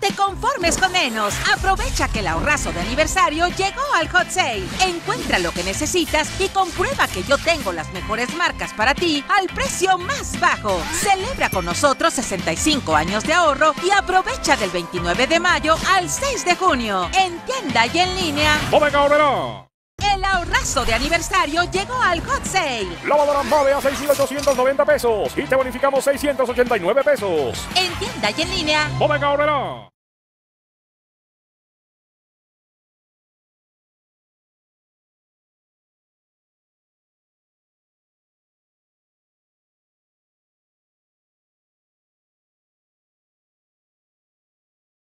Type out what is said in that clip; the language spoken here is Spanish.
te conformes con menos. Aprovecha que el ahorrazo de aniversario llegó al Hot Sale. Encuentra lo que necesitas y comprueba que yo tengo las mejores marcas para ti al precio más bajo. Celebra con nosotros 65 años de ahorro y aprovecha del 29 de mayo al 6 de junio. En tienda y en línea. Bodega Aurrerá. El ahorrazo de aniversario llegó al Hot Sale. Lavadora Mave a 6,890 pesos y te bonificamos 689 pesos. En tienda y en línea. Bodega Aurrerá.